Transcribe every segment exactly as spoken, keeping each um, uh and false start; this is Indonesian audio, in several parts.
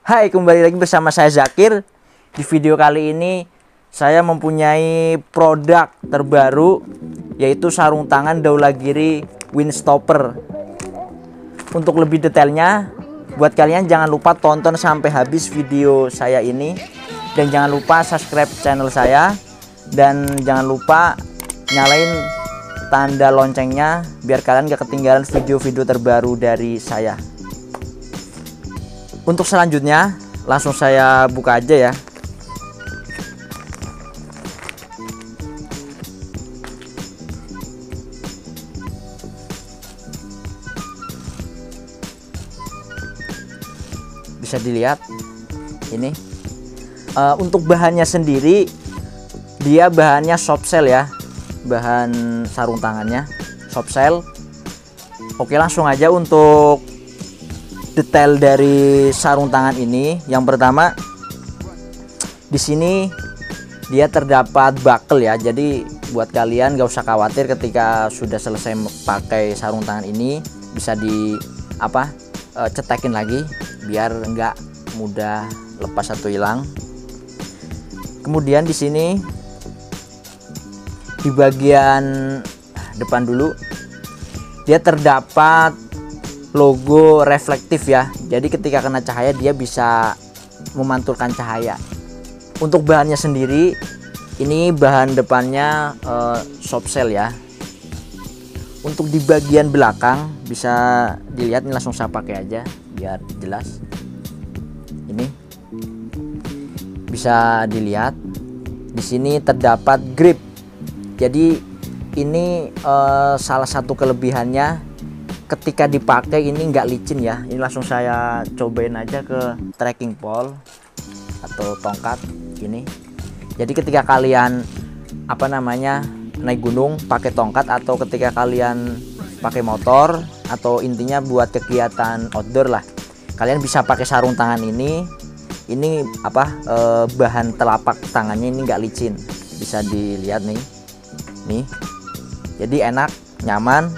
Hai, kembali lagi bersama saya Zakir. Di video kali ini saya mempunyai produk terbaru, yaitu sarung tangan Daulagiri Windstopper. Untuk lebih detailnya, buat kalian jangan lupa tonton sampai habis video saya ini, dan jangan lupa subscribe channel saya, dan jangan lupa nyalain tanda loncengnya biar kalian gak ketinggalan video-video terbaru dari saya. Untuk selanjutnya langsung saya buka aja ya. Bisa dilihat ini. Uh, untuk bahannya sendiri, dia bahannya soft shell ya, bahan sarung tangannya soft shell. Oke, langsung aja untuk detail dari sarung tangan ini. Yang pertama, di sini dia terdapat buckle ya. Jadi buat kalian gak usah khawatir ketika sudah selesai pakai sarung tangan ini, bisa di apa e, cetekin lagi biar enggak mudah lepas atau hilang. Kemudian di sini di bagian depan dulu, dia terdapat logo reflektif ya. Jadi ketika kena cahaya dia bisa memantulkan cahaya. Untuk bahannya sendiri, ini bahan depannya uh, soft shell ya. Untuk di bagian belakang bisa dilihat, ini langsung saya pakai aja biar jelas. Ini bisa dilihat di sini terdapat grip. Jadi ini uh, salah satu kelebihannya, ketika dipakai ini nggak licin ya. Ini langsung saya cobain aja ke trekking pole atau tongkat ini. Jadi ketika kalian apa namanya naik gunung pakai tongkat, atau ketika kalian pakai motor, atau intinya buat kegiatan outdoor lah, kalian bisa pakai sarung tangan ini. Ini apa eh, bahan telapak tangannya ini nggak licin, bisa dilihat nih nih. Jadi enak, nyaman.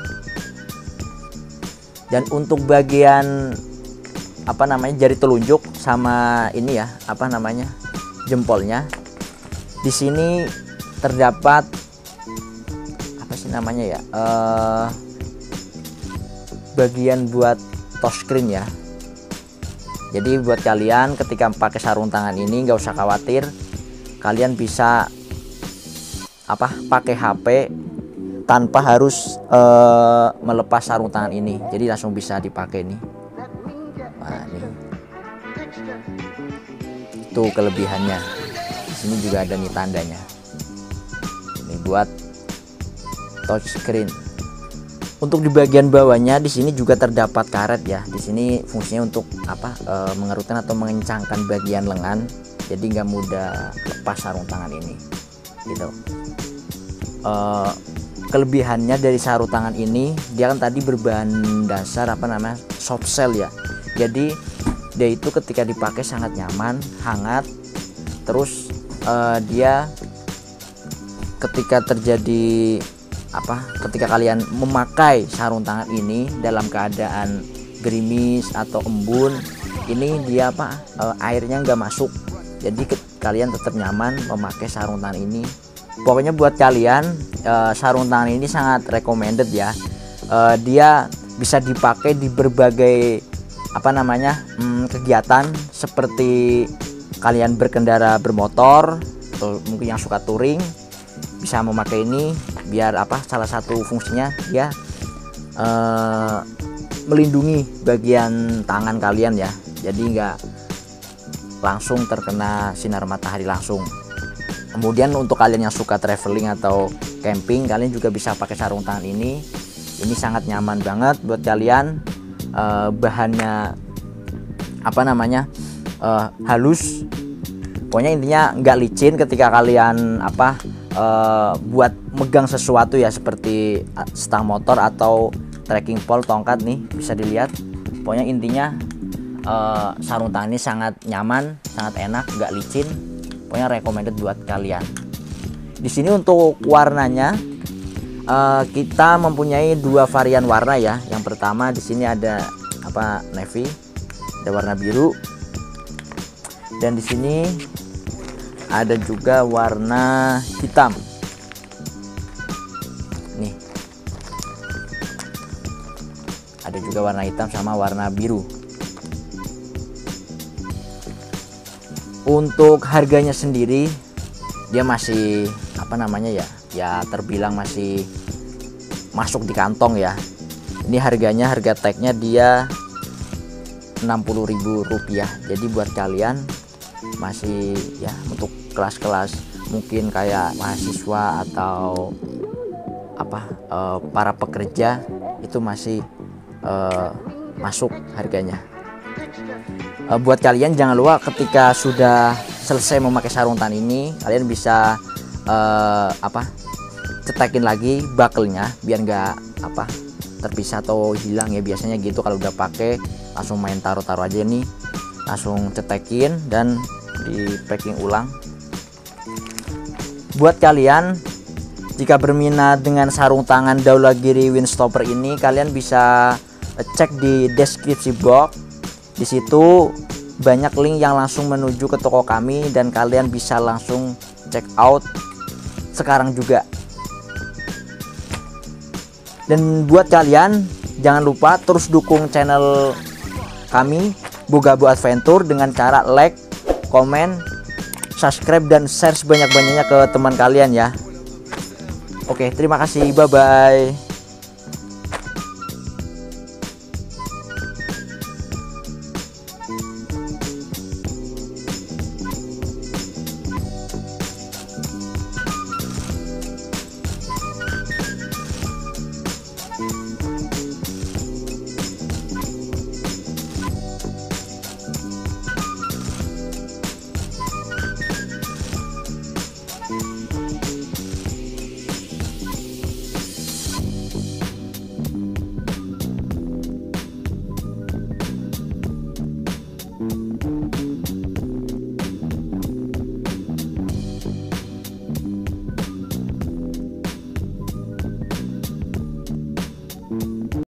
Dan untuk bagian apa namanya jari telunjuk sama ini ya, apa namanya jempolnya, di sini terdapat apa sih namanya ya, uh, bagian buat touchscreen ya. Jadi buat kalian ketika pakai sarung tangan ini nggak usah khawatir, kalian bisa apa pakai H P tanpa harus uh, melepas sarung tangan ini. Jadi langsung bisa dipakai nih. Nah, nih. Itu kelebihannya. Di sini juga ada nih tandanya. Ini buat touchscreen. Untuk di bagian bawahnya di sini juga terdapat karet ya. Di sini fungsinya untuk apa? Uh, mengerutkan atau mengencangkan bagian lengan. Jadi nggak mudah lepas sarung tangan ini. Gitu. Uh, Kelebihannya dari sarung tangan ini, dia kan tadi berbahan dasar apa namanya soft shell ya. Jadi dia itu ketika dipakai sangat nyaman, hangat. Terus uh, dia ketika terjadi apa ketika kalian memakai sarung tangan ini dalam keadaan gerimis atau embun, ini dia apa uh, airnya nggak masuk. Jadi ke, kalian tetap nyaman memakai sarung tangan ini. Pokoknya buat kalian uh, sarung tangan ini sangat recommended ya. Uh, dia bisa dipakai di berbagai apa namanya hmm, kegiatan, seperti kalian berkendara bermotor, atau mungkin yang suka touring bisa memakai ini. Biar apa salah satu fungsinya dia uh, melindungi bagian tangan kalian ya. Jadi nggak langsung terkena sinar matahari langsung. Kemudian untuk kalian yang suka traveling atau camping, kalian juga bisa pakai sarung tangan ini. Ini sangat nyaman banget buat kalian. E, bahannya apa namanya e, halus. Pokoknya intinya nggak licin ketika kalian apa e, buat megang sesuatu ya, seperti stang motor atau trekking pole, tongkat nih bisa dilihat. Pokoknya intinya e, sarung tangan ini sangat nyaman, sangat enak, nggak licin. Pokoknya recommended buat kalian. Di sini untuk warnanya uh, kita mempunyai dua varian warna ya. Yang pertama di sini ada apa navy, ada warna biru. Dan di sini ada juga warna hitam. Nih. Ada juga warna hitam sama warna biru. Untuk harganya sendiri dia masih apa namanya ya? Ya terbilang masih masuk di kantong ya. Ini harganya, harga tagnya dia enam puluh ribu rupiah. Jadi buat kalian masih ya untuk kelas-kelas mungkin kayak mahasiswa atau apa eh, para pekerja itu masih eh, masuk harganya. Eh, buat kalian jangan lupa ketika sudah selesai memakai sarung tangan ini, kalian bisa eh, apa cetakin lagi bakelnya biar nggak apa terpisah atau hilang ya. Biasanya gitu kalau udah pakai langsung main taruh-taruh aja nih, langsung cetekin dan di packing ulang. Buat kalian jika berminat dengan sarung tangan Daulagiri Windstopper ini, kalian bisa cek di deskripsi box. Di situ banyak link yang langsung menuju ke toko kami dan kalian bisa langsung check out sekarang juga. Dan buat kalian jangan lupa terus dukung channel kami Bogabo Adventure dengan cara like, komen, subscribe dan share sebanyak-banyaknya ke teman kalian ya. Oke, terima kasih, bye bye.